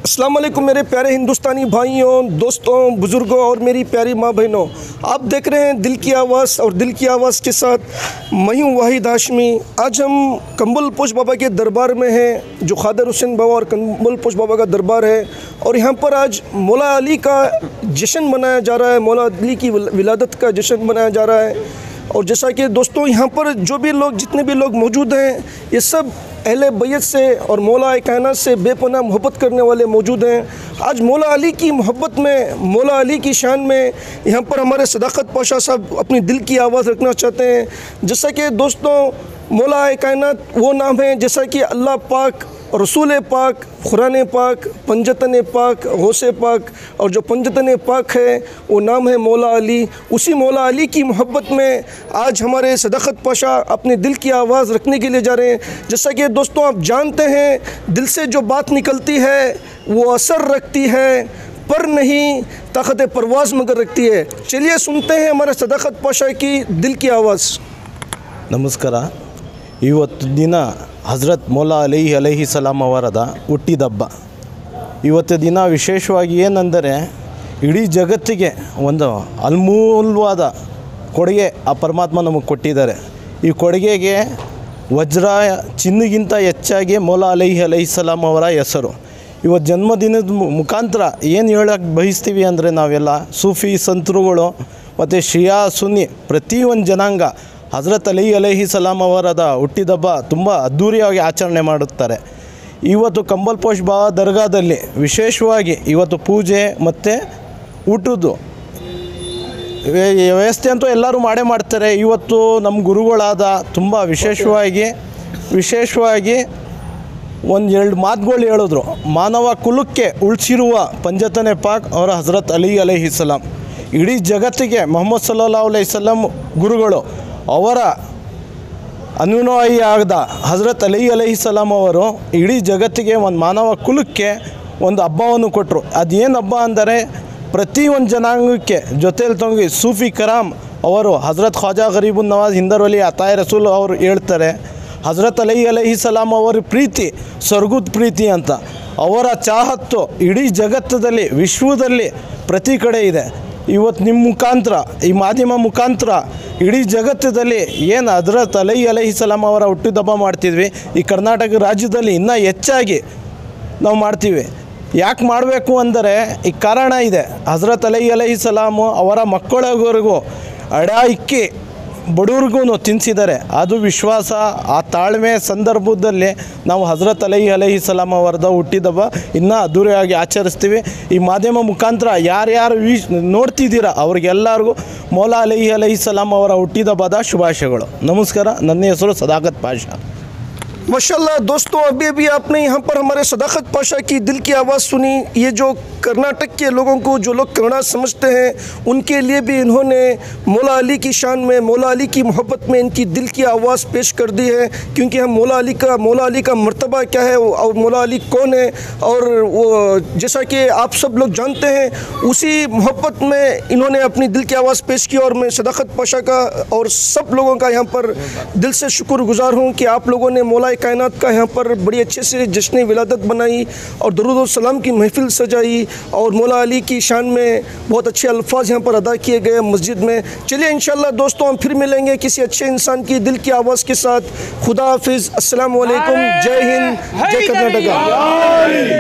अस्सलाम वालेकुम मेरे प्यारे हिंदुस्तानी भाइयों, दोस्तों, बुज़ुर्गों और मेरी प्यारी माँ बहनों। आप देख रहे हैं दिल की आवाज़ और दिल की आवाज़ के साथ मैं हूँ वाहिद हाशमी। आज हम कंबल पोश बाबा के दरबार में हैं, जो ख़ादर हुसैन बाबा और कंबल पोश बाबा का दरबार है। और यहाँ पर आज मौला अली का जश्न मनाया जा रहा है, मौला अली की विलादत का जश्न मनाया जा रहा है। और जैसा कि दोस्तों यहाँ पर जो भी लोग, जितने भी लोग मौजूद हैं, ये सब अहले बैत से और मौला कायनात से बेपनाह मोहब्बत करने वाले मौजूद हैं। आज मौला अली की मोहब्बत में, मौला अली की शान में यहाँ पर हमारे सदाकत पाशा साहब अपनी दिल की आवाज़ रखना चाहते हैं। जैसा कि दोस्तों मौला कायनात वो नाम है जैसा कि अल्लाह पाक, रसूल पाक, कुरान पाक, पंजतन पाक, गौसे पाक, और जो पंजतन पाक है वो नाम है मौला अली। उसी मौला अली की मोहब्बत में आज हमारे सदाकत पाशा अपने दिल की आवाज़ रखने के लिए जा रहे हैं। जैसा कि दोस्तों आप जानते हैं, दिल से जो बात निकलती है वो असर रखती है, पर नहीं ताकत परवाज़ मगर रखती है। चलिए सुनते हैं हमारे सदाकत पाशा की दिल की आवाज़। ನಮಸ್ಕಾರ। ಇವತ್ತು ದಿನ ಹಜರತ್ ಮೌಲಾ ಅಲೈಹಿ ಸಲಾಮ್ ಅವರದ ಹುಟ್ಟಿದಬ್ಬ। ಇವತ್ತು ದಿನ ವಿಶೇಷವಾಗಿ ಏನೆಂದರೆ ಇಡೀ ಜಗತ್ತಿಗೆ ಒಂದು ಅಮೂಲ್ಯವಾದ ಕೊಡುಗೆ ಆ ಪರಮಾತ್ಮ ನಮಗೆ ಕೊಟ್ಟಿದ್ದಾರೆ। ಈ ಕೊಡುಗೆಗೆ ವಜ್ರ ಚಿನ್ನಗಿಂತ ಹೆಚ್ಚಾಗಿ ಮೌಲಾ ಅಲೈಹಿ ಸಲಾಮ್ ಅವರ ಹೆಸರು। ಇವತ್ತು ಜನ್ಮದಿನದ ಮುಖಾಂತರ ಏನು ಹೇಳಕ್ಕೆ ಬಯಸ್ತೀವಿ ಅಂದರೆ, ನಾವೆಲ್ಲ ಸೂಫಿ ಸಂತರುಗಳು ಮತ್ತು ಶಿಯಾ ಸುನ್ನಿ ಪ್ರತಿಯೊಂದು ಜನಾಂಗ ಹಜರತ್ ಅಲೈಹಿ ಸಲಾಮ್ ಅವರದ ಹುಟ್ಟಿದಬ್ಬ ತುಂಬ ಅದ್ಧೂರಿಯಾಗಿ ಆಚರಣೆ ಮಾಡುತ್ತಾರೆ। ಇವತ್ತು ಕಂಬಲ್ ಪೋಶ್ ಬಾಬಾ ದರ್ಗಾದಲ್ಲಿ ವಿಶೇಷವಾಗಿ ಇವತ್ತು ಪೂಜೆ ಮತ್ತು ಊಟದ್ದು ವ್ಯವಸ್ಥೆ ಅಂತೂ ಎಲ್ಲರೂ ಮಾಡೇ ಮಾಡ್ತಾರೆ। ಇವತ್ತು ನಮ್ಮ ಗುರುಗಳಾದ ತುಂಬ ವಿಶೇಷವಾಗಿ ಒಂದೆರಡು ಮಾತುಗಳು ಹೇಳಿದ್ರು। ಮಾನವ ಕುಲಕ್ಕೆ ಉಳಿಸಿರುವ ಪಂಜತನೆ ಪಾಕ್ ಅವರ ಹಜರತ್ ಅಲೈಹಿ ಸಲಾಮ್, ಇಡೀ ಜಗತ್ತಿಗೆ ಮೊಹಮ್ಮದ್ ಸಲ್ಲಲ್ಲಾಹು ಅಲೈಹಿ ವಸಲ್ಲಂ ಗುರುಗಳು, ಅವರ ಅನುಯಾಯಿ ಆದ ಹಜರತ್ ಅಲೈಹಿ ಸಲಾಮ್ ಅವರು ಇಡೀ ಜಗತ್ತಿಗೆ ಒಂದು ಮಾನವ ಕುಲಕ್ಕೆ ಒಂದು ಹಬ್ಬವನ್ನು ಕೊಟ್ಟರು। ಅದೇನು ಹಬ್ಬ ಅಂದರೆ, ಪ್ರತಿಯೊಂದು ಜನಾಂಗಕ್ಕೆ ಜೊತೆಯಲ್ಲಿ ತಂಗಿ ಸೂಫಿ ಕರಾಮ್ ಅವರು ಹಜರತ್ ಖ್ವಾಜಾ ಗರೀಬುನ್ ನವಾಜ್ ಹಿಂದರ್ವಲಿ ಅತಾಯ್ ರಸೂಲ್ ಅವರು ಹೇಳ್ತಾರೆ, ಹಜರತ್ ಅಲೈಹಿ ಸಲಾಮ್ ಅವರ ಪ್ರೀತಿ ಸ್ವರ್ಗದ ಪ್ರೀತಿ ಅಂತ। ಅವರ ಚಾಹತ್ತು ಇಡೀ ಜಗತ್ತದಲ್ಲಿ, ವಿಶ್ವದಲ್ಲಿ ಪ್ರತಿ ಕಡೆ ಇದೆ। ಇವತ್ತು ನಿಮ್ಮ ಮುಖಾಂತರ, ಈ ಮಾಧ್ಯಮ ಮುಖಾಂತರ ಇಡೀ ಜಗತ್ತದಲ್ಲಿ ಏನು ಹಜರತ್ ಅಲೈಹಿ ಸಲಾಮ್ ಅವರ ಹುಟ್ಟಿದಬ್ಬ ಮಾಡ್ತಿದ್ವಿ, ಈ ಕರ್ನಾಟಕ ರಾಜ್ಯದಲ್ಲಿ ಇನ್ನೂ ಹೆಚ್ಚಾಗಿ ನಾವು ಮಾಡ್ತೀವಿ। ಯಾಕೆ ಮಾಡಬೇಕು ಅಂದರೆ ಈ ಕಾರಣ ಇದೆ। ಹಜರತ್ ಅಲೈಹಿ ಸಲಾಮು ಅವರ ಮಕ್ಕಳಿಗೂ ಇಕ್ಕಿ ಬಡವ್ರಿಗೂ ತಿನ್ನಿಸಿದ್ದಾರೆ। ಅದು ವಿಶ್ವಾಸ, ಆ ತಾಳ್ಮೆ ಸಂದರ್ಭದಲ್ಲಿ ನಾವು ಹಜರತ್ ಅಲೈಹಿ ಸಲಾಮ್ ಅವರದ ಹುಟ್ಟಿದಬ್ಬ ಇನ್ನೂ ಅದ್ದೂರಿಯಾಗಿ ಆಚರಿಸ್ತೀವಿ। ಈ ಮಾಧ್ಯಮ ಮುಖಾಂತರ ಯಾರ್ಯಾರು ನೋಡ್ತಿದ್ದೀರಾ ಅವ್ರಿಗೆಲ್ಲರಿಗೂ ಮೌಲಾ ಅಲೈಹಿ ಸಲಾಮ್ ಅವರ ಹುಟ್ಟಿದಬ್ಬದ ಶುಭಾಶಯಗಳು। ನಮಸ್ಕಾರ। ನನ್ನ ಹೆಸರು ಸದಾಕತ್ ಪಾಶಾ। माशाल्लाह दोस्तों, अभी आपने यहाँ पर हमारे सदाकत पाशा की दिल की आवाज़ सुनी। ये जो कर्नाटक के लोगों को, जो लोग कन्नड़ समझते हैं, उनके लिए भी इन्होंने मौला अली की शान में, मौला अली की मोहब्बत में इनकी दिल की आवाज़ पेश कर दी है। क्योंकि हम मौला अली का मर्तबा क्या है और मौला अली कौन है, और वो जैसा कि आप सब लोग जानते हैं, उसी मोहब्बत में इन्होंने अपनी दिल की आवाज़ पेश की। और मैं सदाकत पाशा का और सब लोगों का यहाँ पर दिल से शुक्रगुजार हूँ कि आप लोगों ने मौला कायनात का यहाँ पर बड़ी अच्छे से जश्न विलादत बनाई और दरूद और सलाम की महफिल सजाई, और मौला अली की शान में बहुत अच्छे अल्फाज यहाँ पर अदा किए गए मस्जिद में। चलिए इंशाल्लाह दोस्तों हम फिर मिलेंगे किसी अच्छे इंसान की दिल की आवाज़ के साथ। खुदा हाफिज़, अस्सलाम वालेकुम, जय हिंद, जय कर्नाटका।